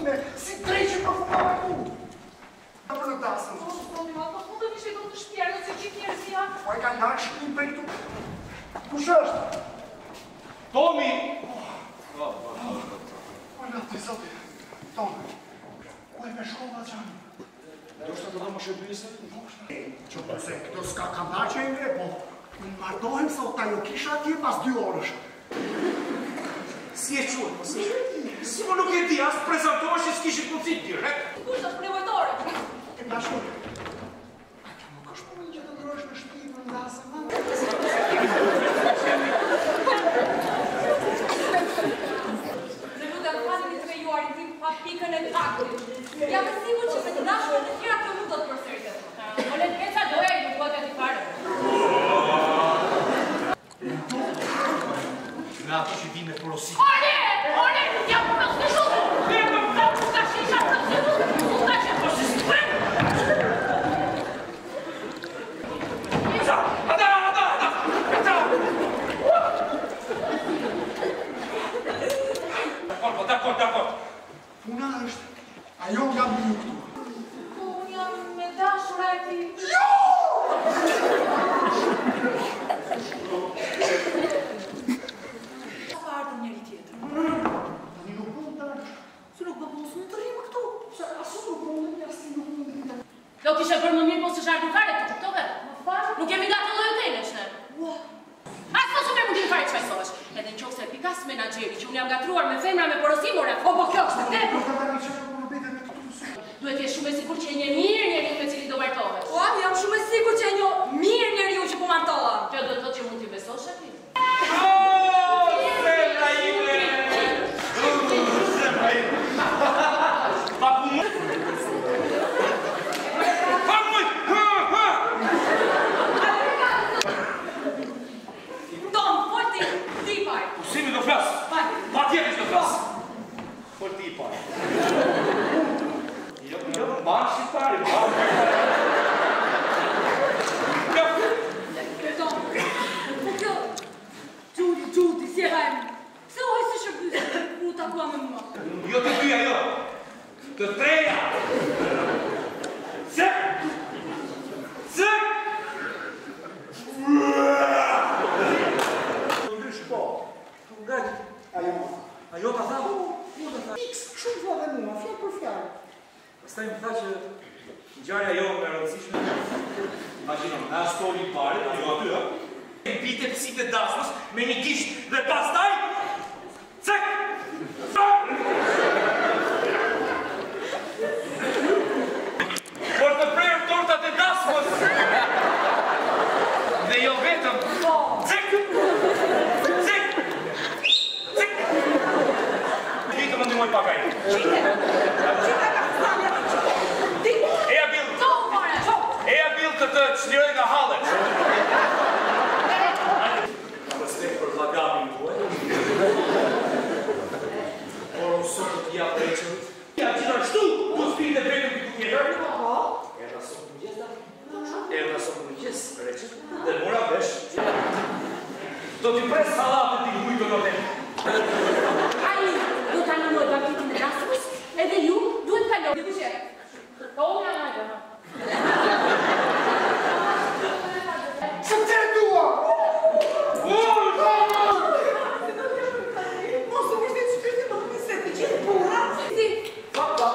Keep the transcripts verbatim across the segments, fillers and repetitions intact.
mine, si trece pe fumarea cu. Da până da asta. Nu, domnule, m-a făcut de niște totuși pierdă, să ce pierzi ea? Păi că n-am și imperitul. Cu și ăsta. Tomi! Uite, zău, Tomi, ой, пешкова джами. Дошто да може близо? Čo pa se, kto skaka načenje, bo ma dojem sa od tajo kiša ti pa z dy orësh. Si e qunë, mësë? Si më nuk e di, asë prezentohesh që s'kishit mundësi direkt? Kush është prevojtore? E ma shumë. A kjo nuk është punë që të ndrosh në shtëpi në ndasë, ma? Ne lutem fani të juarit tim pa pikën e taktit. Jam e sigur që me të dashur të tjera kjo nuk do të përsëritet. O le të ketë sa doja i nuk do të fare. Nga ato që vi me porosit. Ole! Ole! Jam për të shumë! Ne më të të të shisha të të të të të po si si për! Ata! Ata! Ata! Ata! Dakor, dakor, dakor. Puna është, ajo nga minu këtu. Po, unë jam me dashura e ti. Jo! Sa ka ardhur njëri tjetër? Tani nuk mund të është. Se nuk bëbë mos më të rrimë këtu. Se asu nuk mund të jashtë nuk mund të. Do kishe bërë më mirë po së shardë fare të kuptove? Nuk kemi gatë lojë të e shne. Asë po së me mundim fare që fajsohesh. Edhe në qofë se pikas menagjeri që unë jam gatruar me femra me porosimore, po po kjo është të Nuk të tani që nuk më bete me këtu su. duhet jesh shumë e sigur që e një mirë njeriu me cili do martohesh. Ua, jam shumë e sigur që e një mirë njeriu që po martoha. Kjo do të thotë që mund t'i besosh atij. Oh, zemra ime! Zemra ime! Pa ku më? Pa mu! Ha, ha! Tom, fol ti, ti paj. Usimi do flas. Pa tjetër do flas. Fol ti pa. Jo, jo, bash si pari, bash. Tom, po kjo, Gjudi, Gjudi, si e rajmë. Se oj se shërbysë, u takua me mua. Jo të dyja, jo. Të treja. Cek! Cek! Ndrysh po. Nga, Ajo. ajo ka tha? X, shumë vla dhe mua, fjallë për fjallë. Pastaj më tha që ngjarja jo më e rëndësishme. Imagjino, na stori i parë, ajo aty, ë. Vite psitë dasmës me një gisht dhe pastaj cek! Por të prerë tortat e dasmës dhe jo vetëm cek! Cek! Cek! Vitë më ndihmoj pak ai. Eja bil, eja bil të të çliroj nga hallet. Respekt për vllagamin tuaj. Por unë sot do t'jap drejtësit. Ja gjithashtu do s'pirit e vetëm diku tjetër. Erdha sot mëngjes, erdha sot mëngjes, Reçet, dhe mora vesh. Do t'i pres sallatë t'i hujtë në hotel. Ai do ta nënoj bankitin e rasmës, edhe ju duhet kaloni. Dhe kushe? Po unë jam ajde, ha. Që të dua! Mos të vështet shpirtin më të se të gjithë pura. Si? Papa!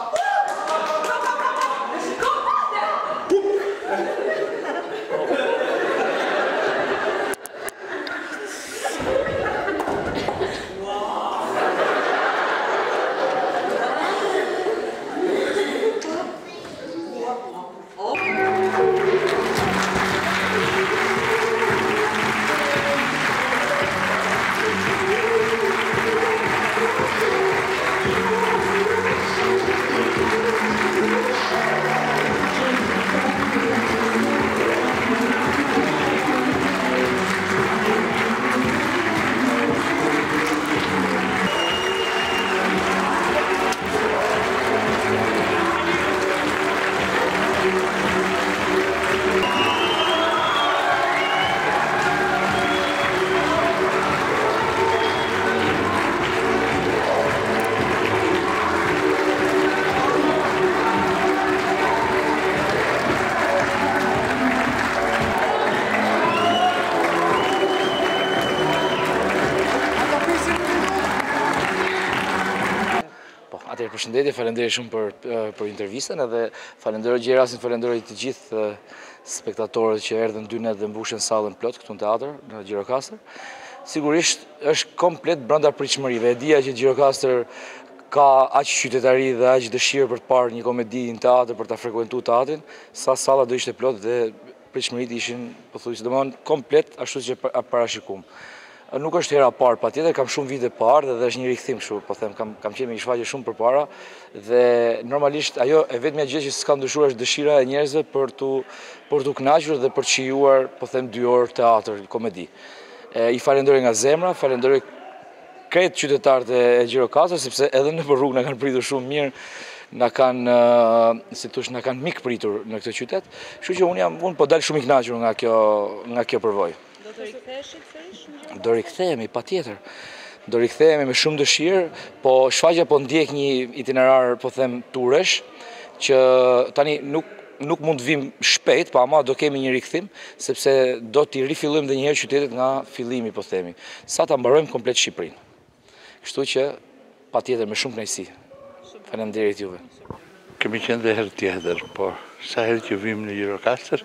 Atëherë përshëndetje, falenderoj shumë për, për intervistën edhe falenderoj Gjerasin, falenderoj të gjithë spektatorët që erdhën dy net dhe mbushën sallën plot këtu në teatr, në Gjirokastër. Sigurisht është komplet brenda pritshmërive. E dija që Gjirokastër ka aq qytetari dhe aq dëshirë për të parë një komedi në teatr, për ta frekuentuar teatrin, sa salla do ishte plot dhe pritshmëritë ishin pothuajse domethënë komplet ashtu siç e parashikuam. Nuk është hera parë patjetër, kam shumë vite parë dhe është një rikthim kështu, po them kam kam qenë me një shfaqje shumë përpara dhe normalisht ajo e vetmja gjë që s'ka ndryshuar është dëshira e njerëzve për tu për tu kënaqur dhe për të shijuar, po them dy orë teatr, komedi. E, I falenderoj nga zemra, falenderoj krejt qytetarët e Gjirokastër sepse edhe në rrugë na kanë pritur shumë mirë. Na kanë, si thosh, na kanë mik pritur në këtë qytet. Kështu që unë jam unë po dal shumë i kënaqur nga kjo nga kjo përvojë. Do të riktheheshit sërish? Do rikthehemi, patjetër. Do rikthehemi me shumë dëshirë, po shfaqja po ndjek një itinerar, po them, turesh, që tani nuk nuk mund të vim shpejt, pa ama do kemi një rikthim, sepse do t'i rifillojmë dhe njëherë qytetet nga fillimi, po themi, sa ta mbarojmë komplet Shqipërinë. Kështu që patjetër me shumë kënaqësi. Faleminderit juve. Kemi qenë dhe herë tjetër, por sa herë që vim në Gjirokastër,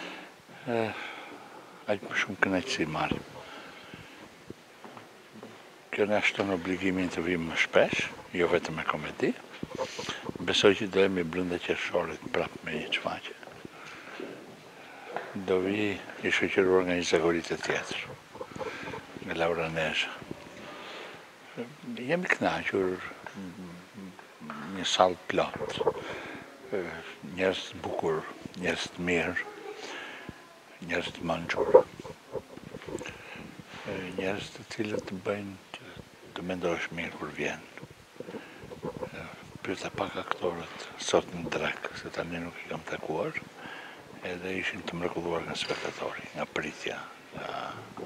aq më shumë kënaqësi marrim. Kjo na shton obligimin të vim më shpesh, jo vetëm me komedi. Besoj që do jemi brenda qershorit prapë me një shfaqje. Do vi i shoqëruar nga një zagorit e tjetër, nga Laura Nezha. Jemi kënaqur, një sallë plot, njerëz të bukur, njerëz të mirë, njerëz të mençur, njerëz të cilët të bëjnë të mendosh mirë kur vjen. Pyeta pak aktorët sot në drek, se tani nuk i kam takuar, edhe ishin të mrekulluar nga spektatori, nga pritja, nga...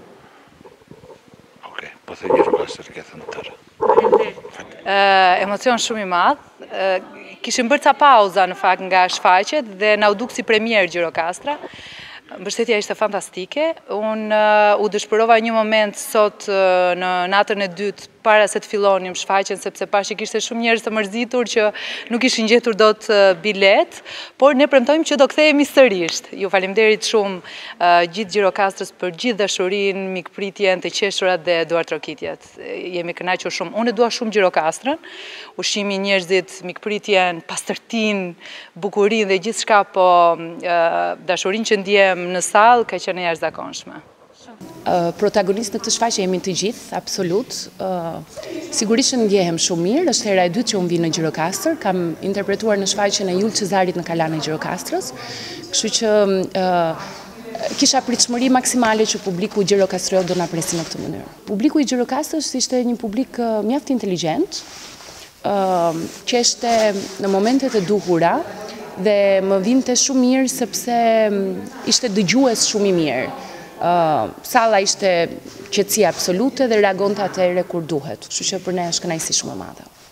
Okej, po the Gjirokastër ketën tërë. Emocion shumë i madh. Kishim bërë ca pauza në fakt nga shfaqjet dhe na u duk si premier Gjirokastra. Mbështetja ishte fantastike. Unë u dëshpërova një moment sot në natën e dytë para se të fillonim shfaqjen, sepse pash që kishte shumë njerëz të mërzitur që nuk ishin gjetur dot bilet, por ne premtojmë që do kthehemi sërish. Ju faleminderit shumë gjithë Gjirokastrës për gjithë dashurinë, mikpritjen, të qeshurat dhe duartrokitjet. Jemi kënaqur shumë. Unë dua shumë Gjirokastrën, ushqimi i njerëzit, mikpritjen, pastërtinë, bukurinë dhe gjithçka, po dashurinë që ndjem në sallë ka qenë jashtëzakonshme. Protagonistë në këtë shfaqje jemi të gjithë, absolut. Sigurisht ndjehem shumë mirë, është hera e dytë që unë vi në Gjirokastër, kam interpretuar në shfaqjen e Jul Cezarit në Kalan e Gjirokastrës, kështu që kisha pritshmëri maksimale që publiku gjirokastriot do na presi në këtë mënyrë. Publiku i Gjirokastrës ishte një publik mjaft inteligjent, që ishte në momentet e duhura dhe më vinte shumë mirë sepse ishte dëgjues shumë i mirë. Salla ishte qetësi absolute dhe reagonte atëherë kur duhet, kështu që për ne është kënaqësi shumë e madhe.